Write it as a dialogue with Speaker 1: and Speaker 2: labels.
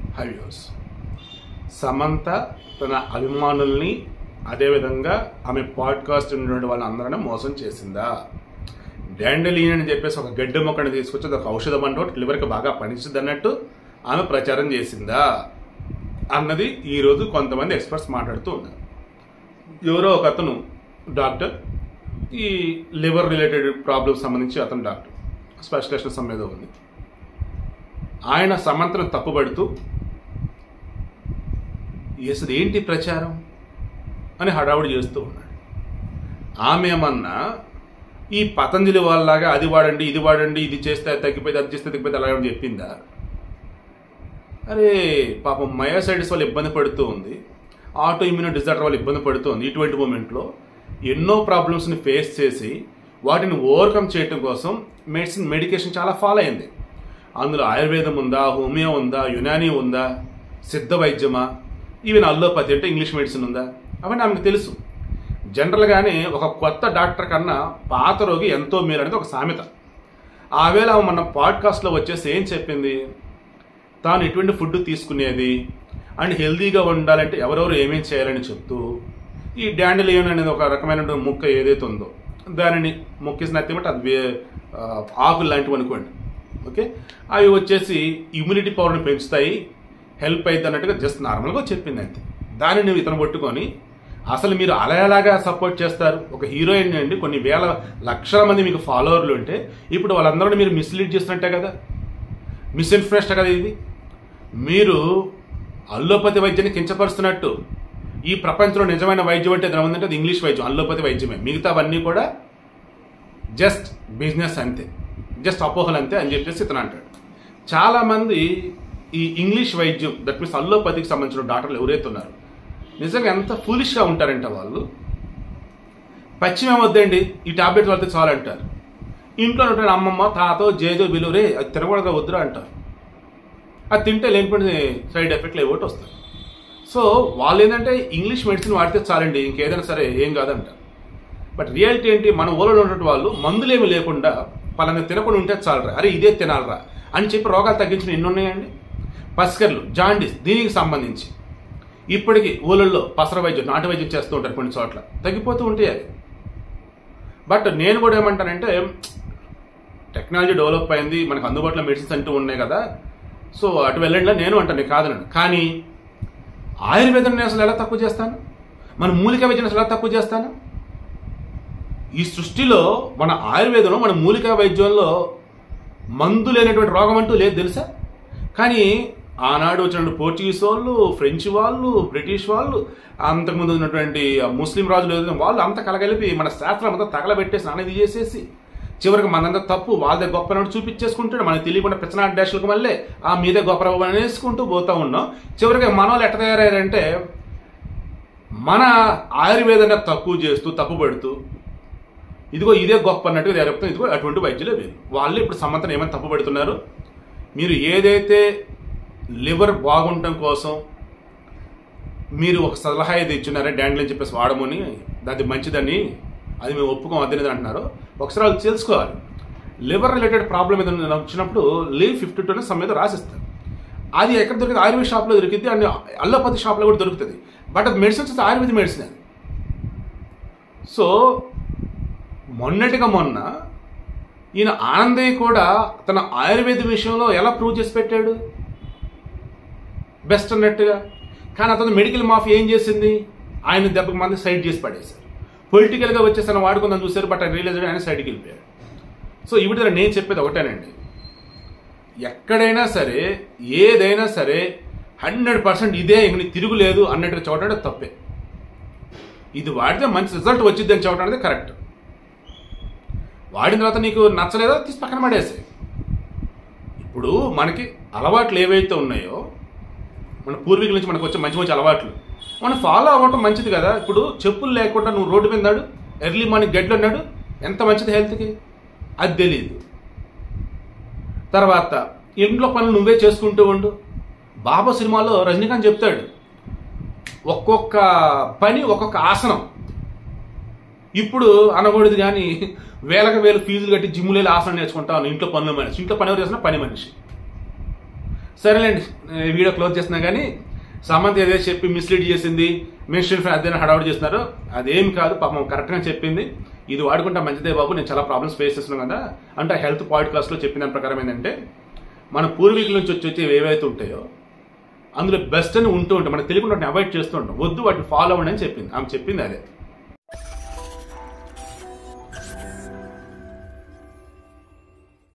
Speaker 1: హవ్యూస్ సమంత తన అభిమానుల్ని అదేవిధంగా ఆమె పాడ్కాస్ట్ ఉన్నటువంటి వాళ్ళందరినీ మోసం చేసిందా? డాండెలియన్ అని చెప్పేసి ఒక గడ్డి మొక్కని తీసుకొచ్చి ఒక ఔషధం అంటే లివర్కి బాగా పనిచింది అన్నట్టు ఆమె ప్రచారం చేసిందా అన్నది ఈరోజు కొంతమంది ఎక్స్పర్ట్స్ మాట్లాడుతూ ఉన్నారు. ఎవరో ఒక అతను డాక్టర్, ఈ లివర్ రిలేటెడ్ ప్రాబ్లమ్స్ సంబంధించి అతను డాక్టర్, స్పెషలిస్ట్ మీద ఉంది. ఆయన సమంతను తప్పుపడుతూ అసలు ఏంటి ప్రచారం అని హడావుడి చేస్తూ ఉన్నాడు. ఆమె ఏమన్నా ఈ పతంజలి వాళ్ళలాగా అది వాడండి ఇది వాడండి ఇది చేస్తే తగ్గిపోయింది అది చేస్తే తగ్గిపోయింది అలాగే చెప్పిందా? అరే పాపం మయోసైటిస్ వాళ్ళు ఇబ్బంది పడుతూ ఉంది, ఆటో ఇమ్యూనో డిజార్డర్ వాళ్ళు ఇబ్బంది పడుతూ ఉంది. ఇటువంటి మూమెంట్లో ఎన్నో ప్రాబ్లమ్స్ని ఫేస్ చేసి వాటిని ఓవర్కమ్ చేయడం కోసం మెడికేషన్ చాలా ఫాలో అయింది. అందులో ఆయుర్వేదం ఉందా, హోమియో ఉందా, యునానీ ఉందా, సిద్ధ వైద్యమా, ఈవెన్ అల్లోపతి అంటే ఇంగ్లీష్ మెడిసిన్ ఉందా, అవన్నీ ఆమెకు తెలుసు. జనరల్గానే ఒక కొత్త డాక్టర్ కన్నా పాత రోగి ఎంతో మేలు అనేది ఒక సామెత. ఆవేళ మన పాడ్కాస్ట్లో వచ్చేసి ఏం చెప్పింది, తాను ఎటువంటి ఫుడ్ తీసుకునేది అండ్ హెల్దీగా ఉండాలంటే ఎవరెవరు ఏమేం చేయాలని చెప్తూ ఈ డాండెలియన్ అనేది ఒక రకమైన ముక్క ఏదైతే ఉందో దానిని మొక్కేసిన బట్టి అది ఆకులు లాంటివి అనుకోండి, ఓకే, అవి వచ్చేసి ఇమ్యూనిటీ పవర్ని పెంచుతాయి, హెల్ప్ అవుతుంది అన్నట్టుగా జస్ట్ నార్మల్గా చెప్పింది అంతే. దాన్ని నువ్వు ఇతను పట్టుకొని అసలు మీరు అలాగా సపోర్ట్ చేస్తారు. ఒక హీరోయిన్ అండి కొన్ని వేల లక్షల మంది మీకు ఫాలోవర్లు ఉంటే ఇప్పుడు వాళ్ళందరూ మీరు మిస్లీడ్ చేస్తున్నట్టే కదా, మిస్ఇన్ఫర్మేషన్ కదా ఇది. మీరు అల్లోపతి వైద్యాన్ని కించపరుస్తున్నట్టు. ఈ ప్రపంచంలో నిజమైన వైద్యం అంటే ఏమంటే అది ఇంగ్లీష్ వైద్యం, అల్లోపతి వైద్యమే. మిగతావన్నీ కూడా జస్ట్ బిజినెస్ అంతే, జస్ట్ అపోహలు అంతే అని చెప్పేసి ఇతను అంటాడు. చాలామంది ఈ ఇంగ్లీష్ వైద్యం దట్ మీన్స్ అల్లోపతికి సంబంధించిన డాక్టర్లు ఎవరైతే ఉన్నారో నిజంగా ఎంత ఫూలిష్గా ఉంటారంటే వాళ్ళు పశ్చిమ వద్దండి ఈ టాబ్లెట్ వాడితే చాలు అంటారు. ఇంట్లో ఉంటున్న అమ్మమ్మ తాతో జేజో బిలురే అది తినకూడదు వద్దురా అంటారు. అది తింటే లేనిపోయిన సైడ్ ఎఫెక్ట్లు ఏవోటి వస్తాయి. సో వాళ్ళు ఏంటంటే ఇంగ్లీష్ మెడిసిన్ వాడితే చాలండి ఇంకేదైనా సరే ఏం కాదంటారు. బట్ రియాలిటీ ఏంటి, మన ఊళ్ళో ఉన్నటువంటి వాళ్ళు మందులేమి లేకుండా పలానా తినకుండా ఉంటే చాలరా, అరే ఇదే తినాలరా అని చెప్పి రోగాలు తగ్గించిన ఎన్ని ఉన్నాయండి. పసికర్లు, జాండీస్ దీనికి సంబంధించి ఇప్పటికీ ఊళ్ళల్లో పసర వైద్యం నాటు వైద్యం చేస్తూ ఉంటారు, కొన్ని చోట్ల తగ్గిపోతూ ఉంటాయి అది. బట్ నేను కూడా ఏమంటానంటే టెక్నాలజీ డెవలప్ అయింది, మనకు అందుబాటులో మెడిసిన్స్ అంటూ ఉన్నాయి కదా, సో అటు వెళ్ళండి నేను అంటాను కాదనండి. కానీ ఆయుర్వేదం నేను అసలు ఎలా తక్కువ చేస్తాను, మన మూలికా వైద్యం అసలు ఎలా తక్కువ చేస్తాను? ఈ సృష్టిలో మన ఆయుర్వేదంలో మన మూలికా వైద్యంలో మందు లేనటువంటి రోగం అంటూ లేదు తెలుసా. కానీ ఆనాడు వచ్చినటువంటి పోర్చుగీస్ వాళ్ళు, ఫ్రెంచ్ వాళ్ళు, బ్రిటిష్ వాళ్ళు, అంతకుముందు ఉన్నటువంటి ముస్లిం రాజులు వాళ్ళు అంతా కలగలిపి మన శాస్త్రం అంతా తగలబెట్టేసి అనేది చేసేసి చివరికి మనంతా తప్పు వాళ్ళదే గొప్ప చూపించేసుకుంటాడు. మనకు తెలియకుండా పిచ్చనాటి డాషులకు మళ్ళీ ఆ మీదే గొప్ప అనేసుకుంటూ పోతూ ఉన్నాం. చివరికి మన వాళ్ళు ఎట్ట తయారయ్యారంటే మన ఆయుర్వేదాన్ని తక్కువ చేస్తూ తప్పుపడుతూ ఇదిగో ఇదే గొప్ప అన్నట్టుగా చెప్తాం. ఇదిగో అటువంటి వైద్యులే వేరు. వాళ్ళు ఇప్పుడు సమంతను ఏమైనా తప్పుపడుతున్నారు. మీరు ఏదైతే లివర్ బాగుండటం కోసం మీరు ఒక సలహా ఏది ఇచ్చున్నారో డాండిల్ అని చెప్పేసి వాడమని అది మంచిదని అది మేము ఒప్పుకోం అదేది అంటున్నారు. ఒకసారి వాళ్ళు తెలుసుకోవాలి. లివర్ రిలేటెడ్ ప్రాబ్లం ఏదైనా వచ్చినప్పుడు లీవ్ 52 అనే సమ్ మీద రాసిస్తారు. అది ఎక్కడ దొరికింది, ఆయుర్వేద షాప్లో దొరికింది అండ్ అల్లోపతి షాప్లో కూడా దొరుకుతుంది. బట్ అది మెడిసిన్స్ ఆయుర్వేద మెడిసిన్ అది. సో మొన్నటిగా మొన్న ఈయన ఆనందయ్య కూడా తన ఆయుర్వేద విషయంలో ఎలా ప్రూవ్ చేసి పెట్టాడు బెస్ట్ అన్నట్టుగా. కానీ అతను మెడికల్ మాఫియా ఏం చేసింది, ఆయన దెబ్బకి మంది సైడ్ చేసి పడేశారు. పొలిటికల్గా వచ్చేసి ఆయన వాడుకుందని చూశారు, బట్ ఆయన రియలైజ్ ఆయన సైడ్కి వెళ్ళిపోయాడు. సో ఈ విధంగా నేను చెప్పేది ఒకటేనండి, ఎక్కడైనా సరే ఏదైనా సరే 100% ఇదే ఇంక తిరుగులేదు అన్నట్టుగా చూడడం తప్పే. ఇది వాడితే మంచి రిజల్ట్ వచ్చింది అని చూడడం అనేది కరెక్ట్. వాడిన తర్వాత నీకు నచ్చలేదో తీసి పక్కన పడేసాయి. ఇప్పుడు మనకి అలవాట్లు ఏవైతే ఉన్నాయో మన పూర్వీకుల నుంచి మనకు వచ్చే మంచి మంచి అలవాట్లు మనం ఫాలో అవ్వటం మంచిది కదా. ఇప్పుడు చెప్పులు లేకుండా నువ్వు రోడ్డు మీద నాడు ఎర్లీ మార్నింగ్ గడ్లు అన్నాడు ఎంత మంచిది హెల్త్కి, అది తెలియదు. తర్వాత ఇంట్లో పనులు నువ్వే చేసుకుంటూ ఉండు. బాబా సినిమాలో రజనీకాంత్ చెప్తాడు ఒక్కొక్క పని ఒక్కొక్క ఆసనం. ఇప్పుడు అనకూడదు కానీ వేలకు వేలు ఫీజులు కట్టి జిమ్ములు ఆసనం నేర్చుకుంటాను ఇంట్లో పనులు మనిషి. ఇంట్లో పని ఎవరు చేసినా పని మనిషి. సరేలేండి వీడియో క్లోజ్ చేస్తున్నా కానీ సమంత ఏదైతే చెప్పి మిస్లీడ్ చేసింది, మెన్షన్ అదేనా హడావుడి చేస్తున్నారు, అదేం కాదు. పాపం కరెక్ట్గా చెప్పింది. ఇది వాడుకుంటా మంచిదే బాబు, నేను చాలా ప్రాబ్లమ్స్ ఫేస్ చేస్తున్నాను కదా అంటే హెల్త్ పాడ్కాస్ట్లో చెప్పిన దాని ప్రకారం ఏంటంటే మన పూర్వీకుల నుంచి వచ్చి ఏవైతే ఉంటాయో అందులో బెస్ట్ అని ఉంటూ ఉంటాం, మనకు తెలియకుండా వాటిని అవాయిడ్ చేస్తూ ఉంటాం. వద్దు వాటిని ఫాలో అవ్వండి అని చెప్పింది. ఆమె చెప్పింది అదే.